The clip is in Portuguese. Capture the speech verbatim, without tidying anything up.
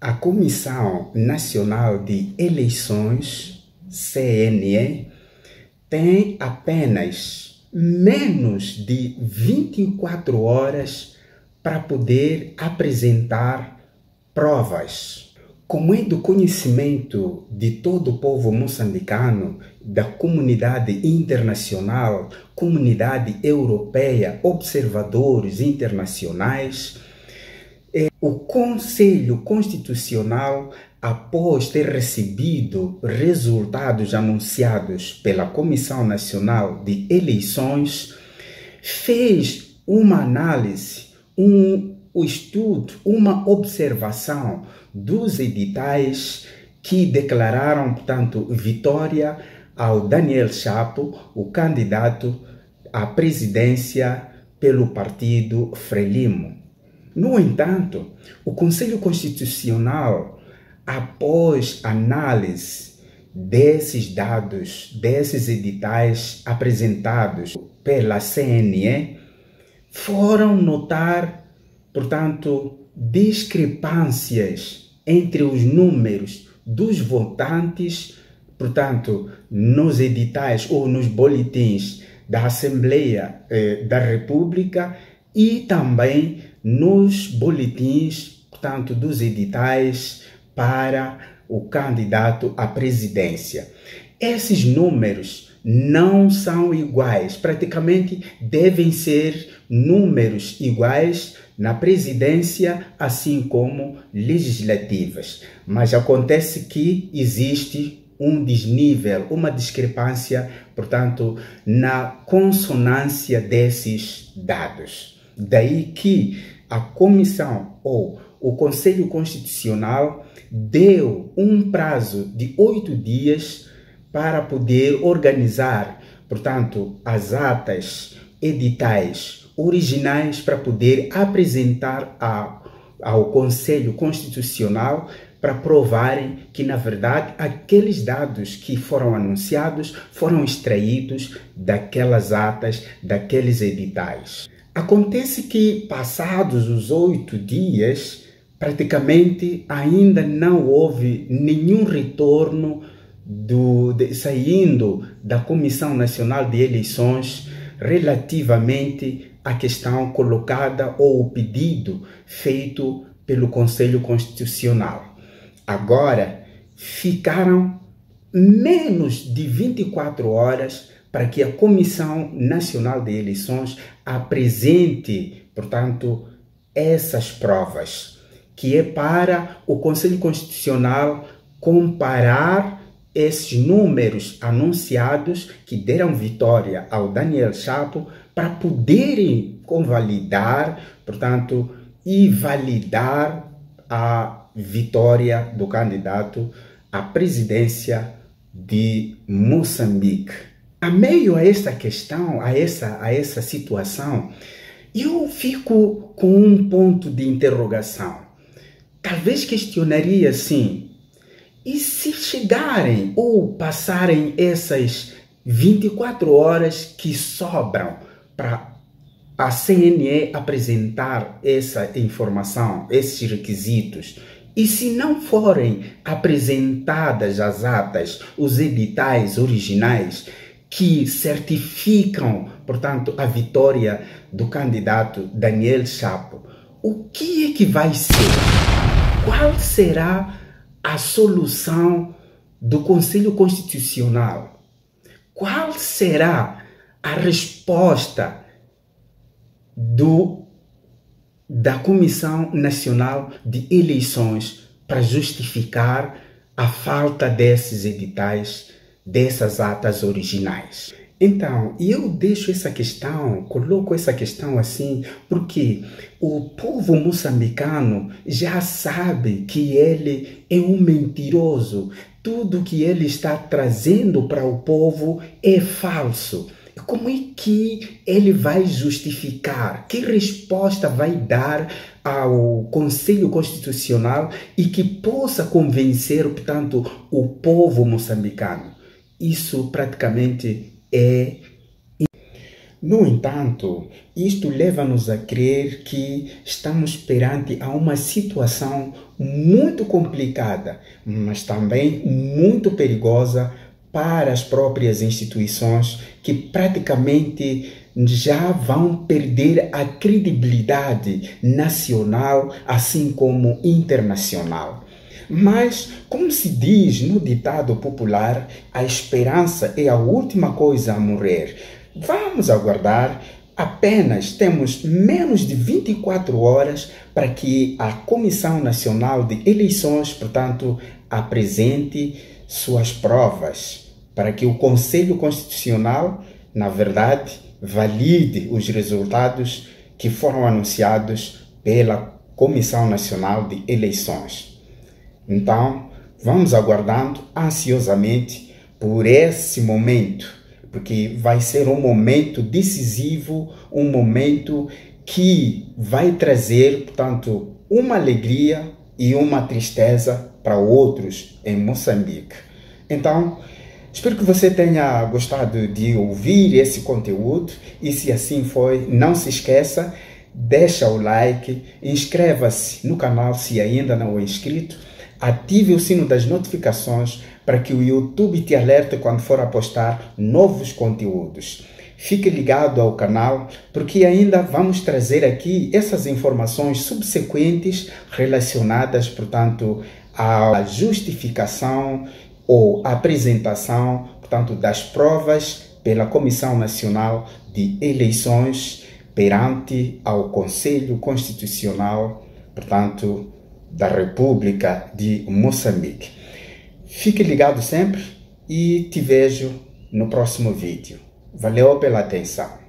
A Comissão Nacional de Eleições, C N E, tem apenas menos de vinte e quatro horas para poder apresentar provas. Como é do conhecimento de todo o povo moçambicano, da comunidade internacional, comunidade europeia, observadores internacionais, o Conselho Constitucional, após ter recebido resultados anunciados pela Comissão Nacional de Eleições, fez uma análise, um, um estudo, uma observação dos editais que declararam, portanto, vitória ao Daniel Chapo, o candidato à presidência pelo partido Frelimo. No entanto, o Conselho Constitucional, após análise desses dados, desses editais apresentados pela C N E, foram notar, portanto, discrepâncias entre os números dos votantes, portanto, nos editais ou nos boletins da Assembleia eh, da República e também nos boletins, portanto, dos editais para o candidato à presidência. Esses números não são iguais, praticamente devem ser números iguais na presidência, assim como legislativas. Mas acontece que existe um desnível, uma discrepância, portanto, na consonância desses dados. Daí que a comissão ou o Conselho Constitucional deu um prazo de oito dias para poder organizar, portanto, as atas editais originais para poder apresentar a, ao Conselho Constitucional para provarem que, na verdade, aqueles dados que foram anunciados foram extraídos daquelas atas, daqueles editais. Acontece que, passados os oito dias, praticamente ainda não houve nenhum retorno do, de, saindo da Comissão Nacional de Eleições relativamente à questão colocada ou o pedido feito pelo Conselho Constitucional. Agora, ficaram menos de vinte e quatro horas para que a Comissão Nacional de Eleições apresente, portanto, essas provas, que é para o Conselho Constitucional comparar esses números anunciados que deram vitória ao Daniel Chapo para poderem convalidar, portanto, e validar a vitória do candidato à presidência de Moçambique. A meio a esta questão, a essa, a essa situação, eu fico com um ponto de interrogação. Talvez questionaria assim, e se chegarem ou passarem essas vinte e quatro horas que sobram para a C N E apresentar essa informação, esses requisitos, e se não forem apresentadas as atas, os editais originais que certificam, portanto, a vitória do candidato Daniel Chapo, o que é que vai ser? Qual será a solução do Conselho Constitucional? Qual será a resposta do, da Comissão Nacional de Eleições para justificar a falta desses editais, dessas atas originais? Então, eu deixo essa questão, coloco essa questão assim, porque o povo moçambicano já sabe que ele é um mentiroso. Tudo que ele está trazendo para o povo é falso. Como é que ele vai justificar? Que resposta vai dar ao Conselho Constitucional e que possa convencer, portanto, o povo moçambicano? Isso praticamente é... No entanto, isto leva-nos a crer que estamos perante a uma situação muito complicada, mas também muito perigosa para as próprias instituições que praticamente já vão perder a credibilidade nacional, assim como internacional. Mas, como se diz no ditado popular, a esperança é a última coisa a morrer. Vamos aguardar. Apenas temos menos de vinte e quatro horas para que a Comissão Nacional de Eleições, portanto, apresente suas provas, para que o Conselho Constitucional, na verdade, valide os resultados que foram anunciados pela Comissão Nacional de Eleições. Então, vamos aguardando ansiosamente por esse momento, porque vai ser um momento decisivo, um momento que vai trazer, portanto, uma alegria e uma tristeza para outros em Moçambique. Então, espero que você tenha gostado de ouvir esse conteúdo e, se assim foi, não se esqueça, deixa o like, inscreva-se no canal se ainda não é inscrito, ative o sino das notificações para que o YouTube te alerte quando for a postar novos conteúdos. Fique ligado ao canal, porque ainda vamos trazer aqui essas informações subsequentes relacionadas, portanto, à justificação ou apresentação, portanto, das provas pela Comissão Nacional de Eleições perante ao Conselho Constitucional, portanto, da República de Moçambique. Fique ligado sempre e te vejo no próximo vídeo. Valeu pela atenção.